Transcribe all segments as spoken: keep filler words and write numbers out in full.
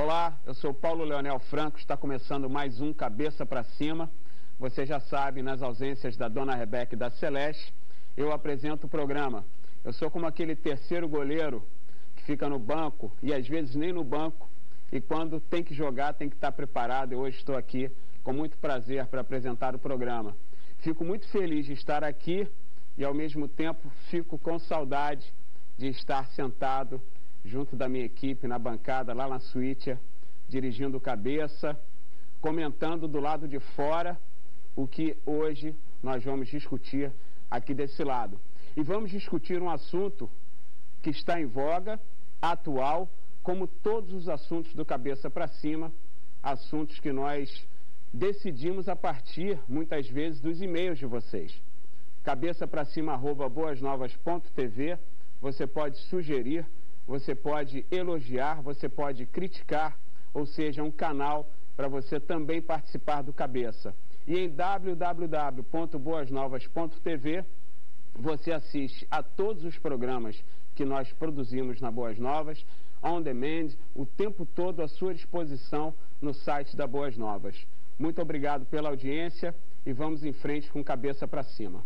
Olá, eu sou Paulo Leonel Franco, está começando mais um Cabeça para Cima. Você já sabe, nas ausências da Dona Rebeca e da Celeste, eu apresento o programa. Eu sou como aquele terceiro goleiro que fica no banco e às vezes nem no banco, e quando tem que jogar tem que estar preparado. Eu hoje estou aqui com muito prazer para apresentar o programa. Fico muito feliz de estar aqui e ao mesmo tempo fico com saudade de estar sentado junto da minha equipe na bancada lá na suíte, dirigindo o Cabeça, comentando do lado de fora o que hoje nós vamos discutir aqui desse lado. E vamos discutir um assunto que está em voga, atual, como todos os assuntos do Cabeça para Cima, assuntos que nós decidimos a partir, muitas vezes, dos e-mails de vocês. cabeça para cima arroba boasnovas ponto tv, você pode sugerir, você pode elogiar, você pode criticar, ou seja, um canal para você também participar do Cabeça. E em w w w ponto boasnovas ponto tv você assiste a todos os programas que nós produzimos na Boas Novas, on demand, o tempo todo à sua disposição no site da Boas Novas. Muito obrigado pela audiência e vamos em frente com Cabeça para Cima.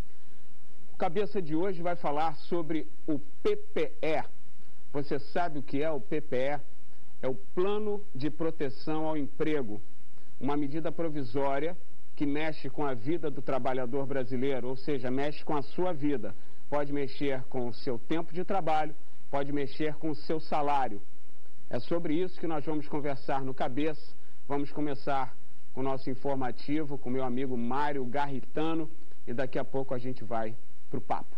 O Cabeça de hoje vai falar sobre o P P E. Você sabe o que é o P P E? É o Plano de Proteção ao Emprego, uma medida provisória que mexe com a vida do trabalhador brasileiro, ou seja, mexe com a sua vida. Pode mexer com o seu tempo de trabalho, pode mexer com o seu salário. É sobre isso que nós vamos conversar no Cabeça. Vamos começar com o nosso informativo, com meu amigo Mário Garritano, e daqui a pouco a gente vai para o papo.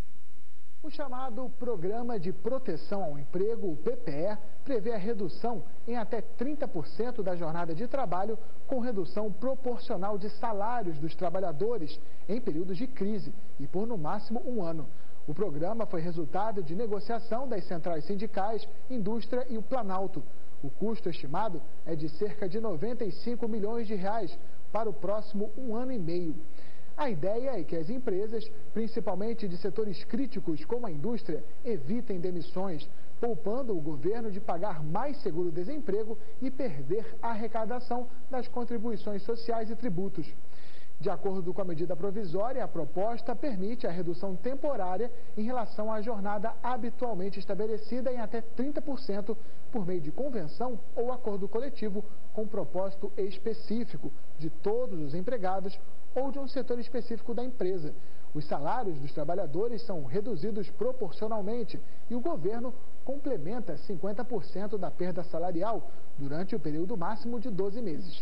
O chamado Programa de Proteção ao Emprego, o P P E, prevê a redução em até trinta por cento da jornada de trabalho, com redução proporcional de salários dos trabalhadores em períodos de crise e por no máximo um ano. O programa foi resultado de negociação das centrais sindicais, indústria e o Planalto. O custo estimado é de cerca de noventa e cinco milhões de reais para o próximo um ano e meio. A ideia é que as empresas, principalmente de setores críticos como a indústria, evitem demissões, poupando o governo de pagar mais seguro-desemprego e perder a arrecadação das contribuições sociais e tributos. De acordo com a medida provisória, a proposta permite a redução temporária em relação à jornada habitualmente estabelecida em até trinta por cento por meio de convenção ou acordo coletivo com propósito específico de todos os empregados ou de um setor específico da empresa. Os salários dos trabalhadores são reduzidos proporcionalmente e o governo complementa cinquenta por cento da perda salarial durante o período máximo de doze meses.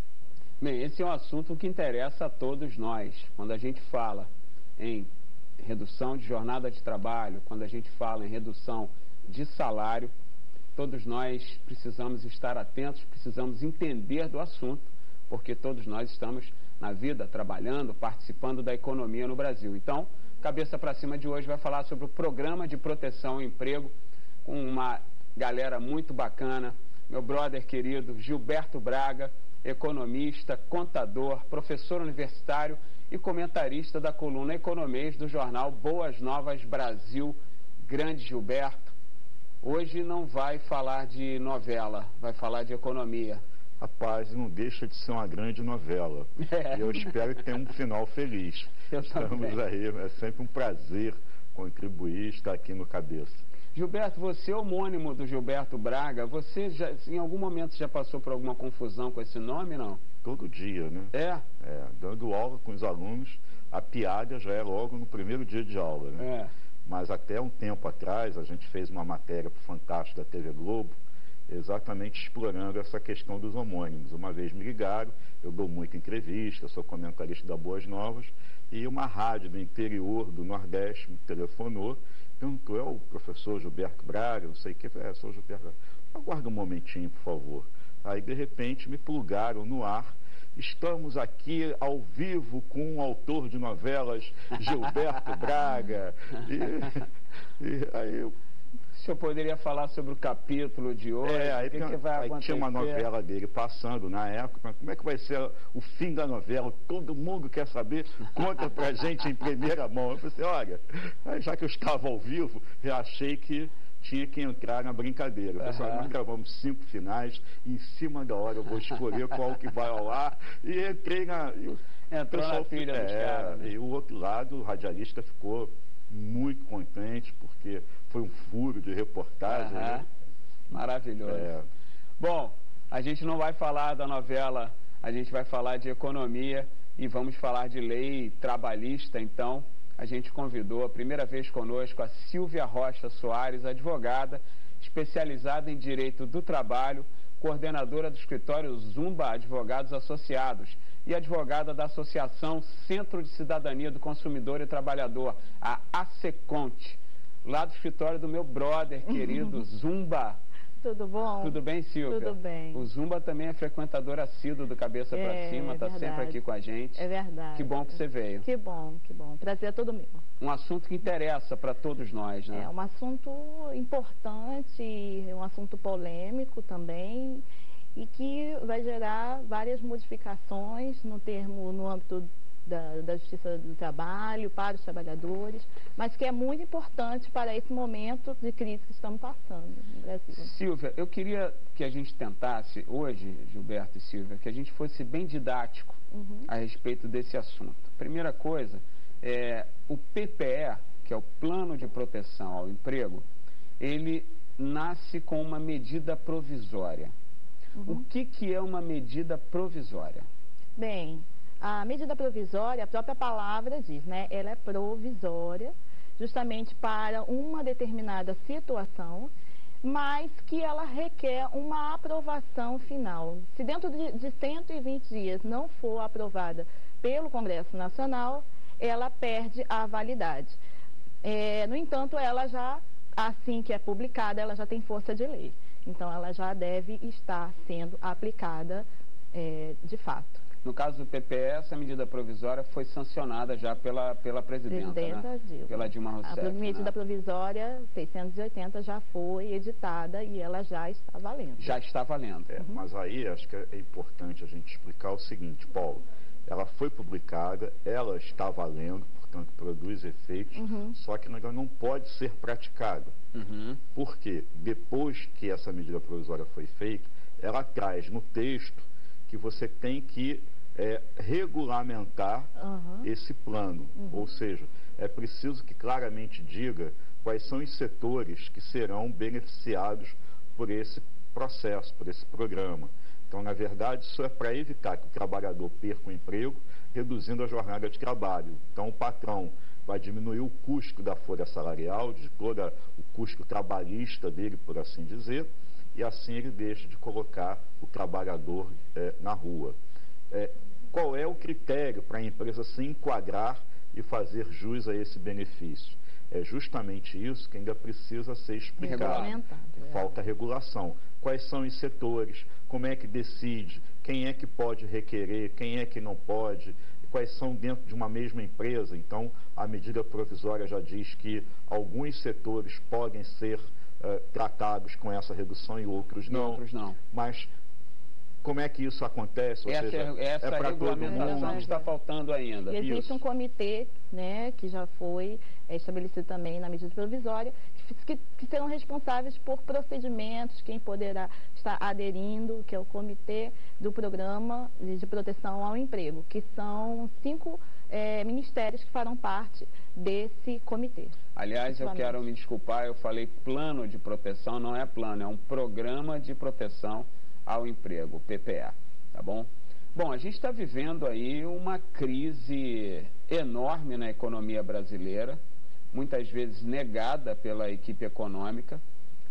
Bem, esse é um assunto que interessa a todos nós. Quando a gente fala em redução de jornada de trabalho, quando a gente fala em redução de salário, todos nós precisamos estar atentos, precisamos entender do assunto, porque todos nós estamos na vida, trabalhando, participando da economia no Brasil. Então, Cabeça para Cima de hoje vai falar sobre o Programa de Proteção ao Emprego, com uma galera muito bacana, meu brother querido Gilberto Braga, economista, contador, professor universitário e comentarista da coluna Economês do jornal Boas Novas Brasil. Grande Gilberto, hoje não vai falar de novela, vai falar de economia. Rapaz, não deixa de ser uma grande novela. É. E eu espero que tenha um final feliz. Eu Estamos também. aí, é sempre um prazer contribuir, estar aqui no Cabeça. Gilberto, você é homônimo do Gilberto Braga, você já, em algum momento já passou por alguma confusão com esse nome, não? Todo dia, né? É? É, dando aula com os alunos, a piada já é logo no primeiro dia de aula, né? É. Mas até um tempo atrás, a gente fez uma matéria para o Fantástico da T V Globo, exatamente explorando essa questão dos homônimos. Uma vez me ligaram, eu dou muita entrevista, sou comentarista da Boas Novas, e uma rádio do interior do Nordeste me telefonou, perguntou, é o professor Gilberto Braga, não sei o que, é, sou Gilberto Braga. Aguarda um momentinho, por favor. Aí, de repente, me plugaram no ar. Estamos aqui ao vivo com o autor de novelas, Gilberto Braga. E, e aí eu... O senhor poderia falar sobre o capítulo de hoje? É, aí, o que, tem, que vai aí acontecer? tinha uma novela dele passando na época. Como é que vai ser o fim da novela? Todo mundo quer saber. Conta pra gente em primeira mão. Eu falei assim, olha, já que eu estava ao vivo, eu achei que tinha que entrar na brincadeira. Uhum. Pessoal, nós gravamos cinco finais e em cima da hora eu vou escolher qual que vai ao ar. E entrei na... E o Entrou pessoal, na filha é, dos caras. Né? E o outro lado, o radialista ficou muito contente, porque foi um furo de reportagem. Uhum. Né? Maravilhoso. É. Bom, a gente não vai falar da novela, a gente vai falar de economia e vamos falar de lei trabalhista, então... A gente convidou a primeira vez conosco a Silvia Rocha Soares, advogada, especializada em Direito do Trabalho, coordenadora do escritório Zumba Advogados Associados e advogada da Associação Centro de Cidadania do Consumidor e Trabalhador, a ASECONT, lá do escritório do meu brother querido Zumba. Tudo bom? Tudo bem, Silvia? Tudo bem. O Zumba também é frequentador assíduo do Cabeça é, para Cima, está sempre aqui com a gente. É verdade. Que bom que você veio. Que bom, que bom. Prazer é todo meu. Um assunto que interessa para todos nós, né? É um assunto importante, um assunto polêmico também e que vai gerar várias modificações no termo, no âmbito Da, da Justiça do Trabalho, para os trabalhadores, mas que é muito importante para esse momento de crise que estamos passando no Brasil. Silvia, eu queria que a gente tentasse hoje, Gilberto e Silvia, que a gente fosse bem didático uhum. a respeito desse assunto. Primeira coisa, é, o P P E, que é o Plano de Proteção ao Emprego, ele nasce com uma medida provisória. Uhum. O que, que é uma medida provisória? Bem, a medida provisória, a própria palavra diz, né? Ela é provisória, justamente para uma determinada situação, mas que ela requer uma aprovação final. Se dentro de, de cento e vinte dias não for aprovada pelo Congresso Nacional, ela perde a validade. É, no entanto, ela já, assim que é publicada, ela já tem força de lei. Então, ela já deve estar sendo aplicada é, de fato. No caso do P P E, essa medida provisória foi sancionada já pela, pela presidenta, presidenta né? Dilma. Pela Dilma Rousseff. A medida né? provisória seiscentos e oitenta já foi editada e ela já está valendo. Já está valendo. É, uhum. Mas aí acho que é importante a gente explicar o seguinte, Paulo. Ela foi publicada, ela está valendo, portanto produz efeitos, uhum. só que ela não pode ser praticada. Uhum. Porque depois que essa medida provisória foi feita, ela traz no texto que você tem que é, regulamentar uhum. esse plano. Uhum. Ou seja, é preciso que claramente diga quais são os setores que serão beneficiados por esse processo, por esse programa. Então, na verdade, isso é para evitar que o trabalhador perca o emprego, reduzindo a jornada de trabalho. Então, o patrão vai diminuir o custo da folha salarial, de todo o custo trabalhista dele, por assim dizer, e assim ele deixa de colocar o trabalhador é, na rua. É, qual é o critério para a empresa se enquadrar e fazer jus a esse benefício? É justamente isso que ainda precisa ser explicado. Falta regulação. Quais são os setores? Como é que decide? Quem é que pode requerer? Quem é que não pode? Quais são dentro de uma mesma empresa? Então, a medida provisória já diz que alguns setores podem ser Uh, tratados com essa redução e outros não. E outros não. Mas como é que isso acontece? Ou essa seja, essa é regulamentação está faltando ainda. E existe isso. um comitê, né, que já foi é, estabelecido também na medida provisória, que, que serão responsáveis por procedimentos, quem poderá estar aderindo, que é o Comitê do Programa de Proteção ao Emprego, que são cinco é, ministérios que farão parte desse comitê. Aliás, eu quero me desculpar, eu falei plano de proteção, não é plano, é um programa de proteção ao emprego, P P E, tá bom? Bom, a gente está vivendo aí uma crise enorme na economia brasileira, muitas vezes negada pela equipe econômica.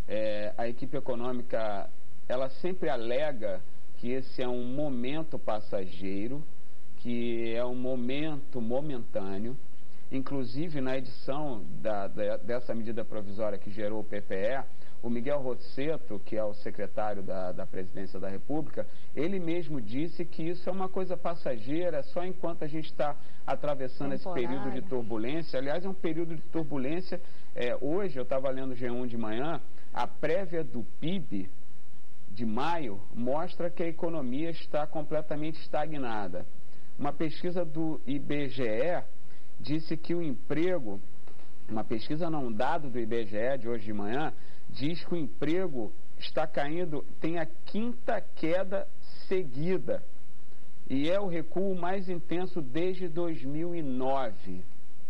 É, a equipe econômica, ela sempre alega que esse é um momento passageiro, que é um momento momentâneo. Inclusive, na edição da, da, dessa medida provisória que gerou o P P E, o Miguel Rosseto, que é o secretário da, da Presidência da República, ele mesmo disse que isso é uma coisa passageira, só enquanto a gente está atravessando Temporária. esse período de turbulência. Aliás, é um período de turbulência. É, hoje, eu estava lendo o G um de manhã, a prévia do P I B de maio mostra que a economia está completamente estagnada. Uma pesquisa do I B G E disse que o emprego uma pesquisa não, um dado do I B G E de hoje de manhã, diz que o emprego está caindo, tem a quinta queda seguida. E é o recuo mais intenso desde dois mil e nove.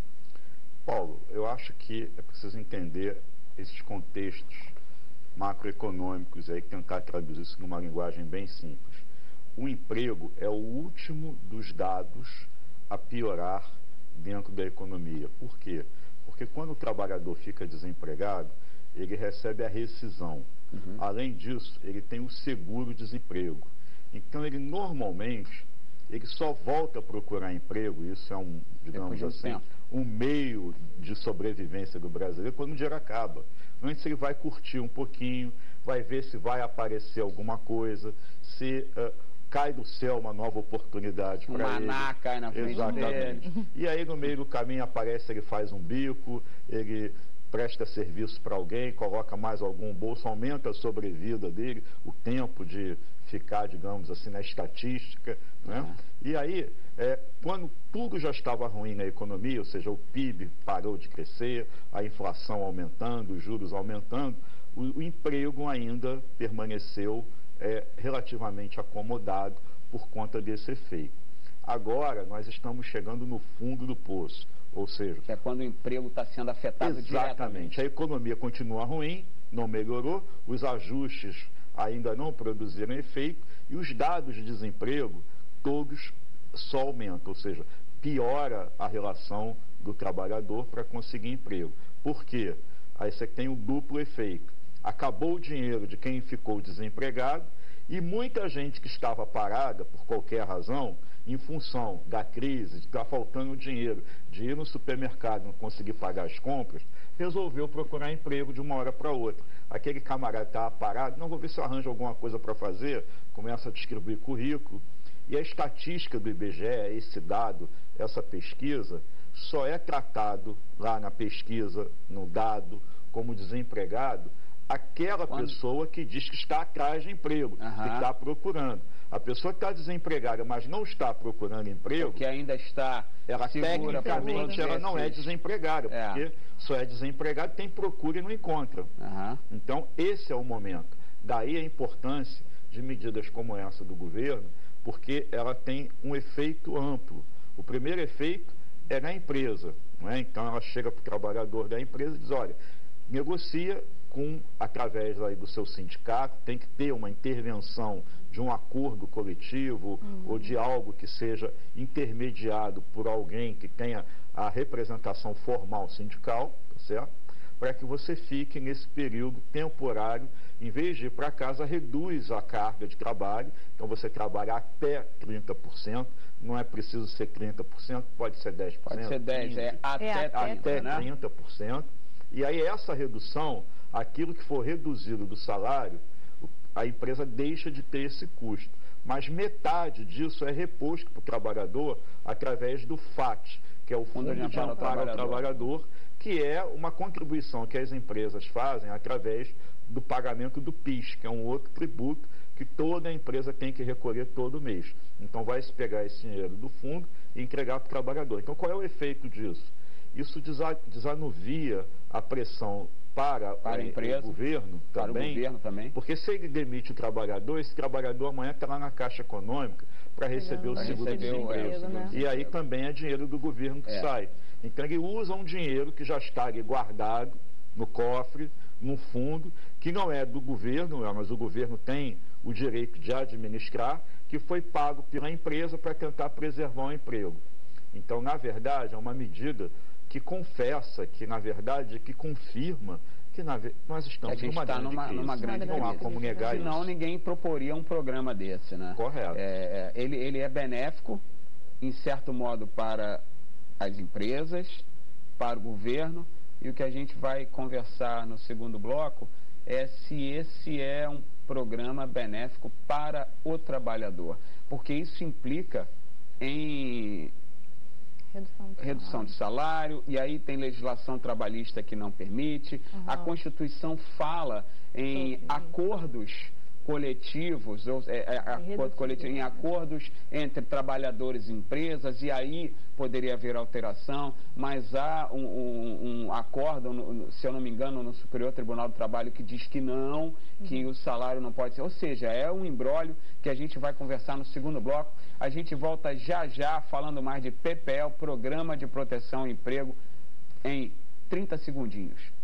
Paulo, eu acho que é preciso entender esses contextos macroeconômicos e aí tentar traduzir isso numa linguagem bem simples. O emprego é o último dos dados a piorar dentro da economia. Por quê? Porque quando o trabalhador fica desempregado, ele recebe a rescisão. Uhum. Além disso, ele tem o seguro-desemprego. Então, ele normalmente, ele só volta a procurar emprego, isso é um, digamos assim, um meio de sobrevivência do brasileiro quando o dinheiro acaba. Antes ele vai curtir um pouquinho, vai ver se vai aparecer alguma coisa, se uh, cai do céu uma nova oportunidade para ele. Um maná cai na frente Exatamente. dele. E aí no meio do caminho aparece, ele faz um bico, ele presta serviço para alguém, coloca mais algum bolso, aumenta a sobrevida dele, o tempo de ficar, digamos assim, na estatística, né? Uhum. E aí, é, quando tudo já estava ruim na economia, ou seja, o P I B parou de crescer, a inflação aumentando, os juros aumentando, o, o emprego ainda permaneceu é, relativamente acomodado por conta desse efeito. Agora, nós estamos chegando no fundo do poço, ou seja... Que é quando o emprego está sendo afetado exatamente. diretamente. A economia continua ruim, não melhorou, os ajustes ainda não produziram efeito e os dados de desemprego todos só aumentam, ou seja, piora a relação do trabalhador para conseguir emprego. Por quê? Aí você tem um duplo efeito. Acabou o dinheiro de quem ficou desempregado e muita gente que estava parada por qualquer razão, em função da crise, de estar faltando dinheiro, de ir no supermercado e não conseguir pagar as compras, resolveu procurar emprego de uma hora para outra. Aquele camarada estava parado, não vou ver se eu arranjo alguma coisa para fazer, começa a distribuir currículo. E a estatística do I B G E, esse dado, essa pesquisa, só é tratado lá na pesquisa, no dado, como desempregado, aquela Quando? pessoa que diz que está atrás de emprego, uhum. que está procurando. A pessoa que está desempregada, mas não está procurando emprego... Que ainda está ela tecnicamente ela não é desempregada, é. porque só é desempregada, tem procura e não encontra. Uhum. Então, esse é o momento. Daí a importância de medidas como essa do governo, porque ela tem um efeito amplo. O primeiro efeito é na empresa, não é? Então ela chega para o trabalhador da empresa e diz, olha, negocia com, através aí do seu sindicato, tem que ter uma intervenção de um acordo coletivo uhum. ou de algo que seja intermediado por alguém que tenha a representação formal sindical, tá certo? Para que você fique nesse período temporário, em vez de ir para casa, reduz a carga de trabalho, então você trabalha até trinta por cento, não é preciso ser trinta por cento, pode ser dez por cento. Pode ser dez por cento, é até, é até, até né? trinta por cento. E aí essa redução, aquilo que for reduzido do salário, a empresa deixa de ter esse custo. Mas metade disso é reposto para o trabalhador através do F A T, que é o Fundo de Amparo ao Trabalhador, que é uma contribuição que as empresas fazem através do pagamento do P I S, que é um outro tributo que toda empresa tem que recolher todo mês. Então vai se pegar esse dinheiro do fundo e entregar para o trabalhador. Então qual é o efeito disso? Isso desanuvia a pressão para, para a empresa, o governo para também, o governo também, porque se ele demite o trabalhador, esse trabalhador amanhã está lá na Caixa Econômica para receber o seguro-desemprego. Né? E aí também é dinheiro do governo que é. sai. Então ele usa um dinheiro que já está ali guardado no cofre, num fundo, que não é do governo, mas o governo tem o direito de administrar, que foi pago pela empresa para tentar preservar o emprego. Então, na verdade, é uma medida que confessa, que na verdade, que confirma que na, nós estamos numa, tá grande numa, crise. numa grande Não há como negar isso. Senão ninguém proporia um programa desse, né? Correto. É, ele, ele é benéfico, em certo modo, para as empresas, para o governo, e o que a gente vai conversar no segundo bloco é se esse é um programa benéfico para o trabalhador, porque isso implica em Redução de, redução de salário, e aí tem legislação trabalhista que não permite. Uhum. A Constituição fala em Sim. acordos coletivos, ou, é, é, acordo coletivo, em acordos entre trabalhadores e empresas, e aí poderia haver alteração, mas há um, um, um, acórdão, no, se eu não me engano, no Superior Tribunal do Trabalho, que diz que não, que uhum. o salário não pode ser. Ou seja, é um imbróglio que a gente vai conversar no segundo bloco. A gente volta já já falando mais de P P E, o Programa de Proteção ao Emprego, em trinta segundinhos.